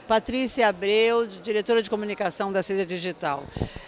Patrícia Abreu, diretora de comunicação da Seja Digital.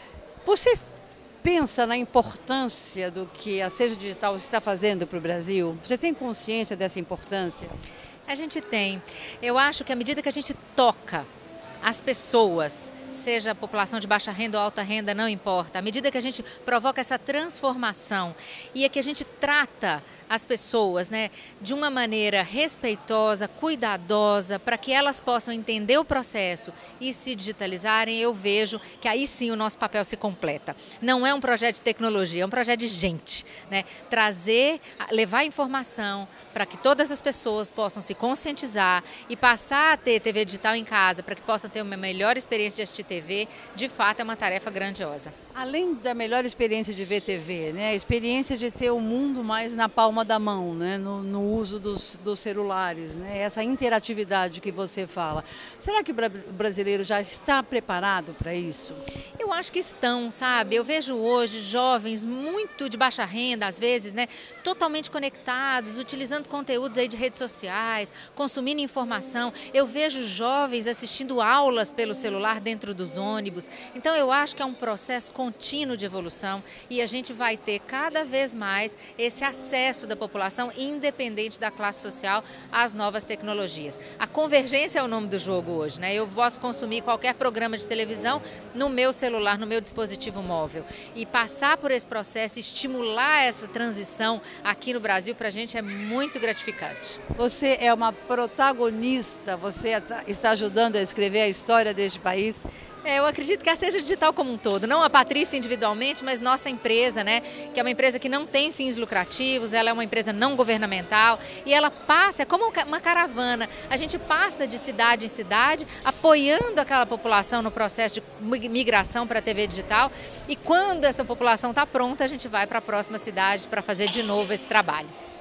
Você pensa na importância do que a Seja Digital está fazendo para o Brasil? Você tem consciência dessa importância? A gente tem. Eu acho que à medida que a gente toca as pessoas, seja a população de baixa renda ou alta renda, não importa. À medida que a gente provoca essa transformação e é que a gente trata as pessoas, né, de uma maneira respeitosa, cuidadosa, para que elas possam entender o processo e se digitalizarem, eu vejo que aí sim o nosso papel se completa. Não é um projeto de tecnologia, é um projeto de gente, né? Trazer, levar informação para que todas as pessoas possam se conscientizar e passar a ter TV digital em casa, para que possam ter uma melhor experiência de assistir TV, de fato é uma tarefa grandiosa. Além da melhor experiência de ver TV, né, a experiência de ter o mundo mais na palma da mão, né, no uso dos celulares, né, essa interatividade que você fala. Será que o brasileiro já está preparado para isso? Eu acho que estão, sabe? Eu vejo hoje jovens muito de baixa renda, às vezes, né, totalmente conectados, utilizando conteúdos aí de redes sociais, consumindo informação. Eu vejo jovens assistindo aulas pelo celular dentro dos ônibus. Então eu acho que é um processo contínuo de evolução e a gente vai ter cada vez mais esse acesso da população, independente da classe social, às novas tecnologias. A convergência é o nome do jogo hoje, né? Eu posso consumir qualquer programa de televisão no meu celular, no meu dispositivo móvel. E passar por esse processo, estimular essa transição aqui no Brasil, para a gente é muito gratificante. Você é uma protagonista, você está ajudando a escrever a história deste país? Eu acredito que a Seja Digital como um todo, não a Patrícia individualmente, mas nossa empresa, né, que é uma empresa que não tem fins lucrativos, ela é uma empresa não governamental e ela passa, é como uma caravana, a gente passa de cidade em cidade, apoiando aquela população no processo de migração para a TV digital e quando essa população está pronta, a gente vai para a próxima cidade para fazer de novo esse trabalho.